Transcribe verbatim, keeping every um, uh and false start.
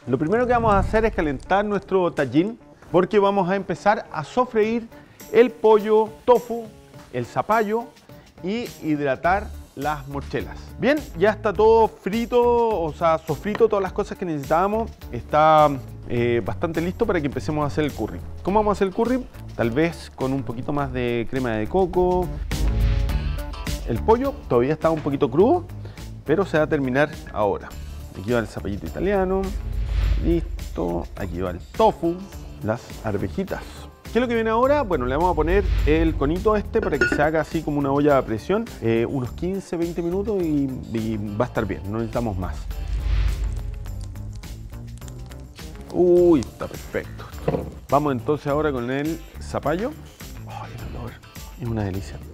Lo primero que vamos a hacer es calentar nuestro tajín, porque vamos a empezar a sofreír el pollo tofu, el zapallo y hidratar las morchelas. Bien, ya está todo frito, o sea, sofrito, todas las cosas que necesitábamos. Está eh, bastante listo para que empecemos a hacer el curry. ¿Cómo vamos a hacer el curry? Tal vez con un poquito más de crema de coco. El pollo todavía está un poquito crudo, pero se va a terminar ahora. Aquí va el zapallito italiano. Listo. Aquí va el tofu, las arvejitas. ¿Qué es lo que viene ahora? Bueno, le vamos a poner el conito este para que se haga así como una olla a presión, eh, unos quince, veinte minutos y, y va a estar bien, no necesitamos más. Uy, está perfecto. Vamos entonces ahora con el zapallo. ¡Ay, el olor! Es una delicia.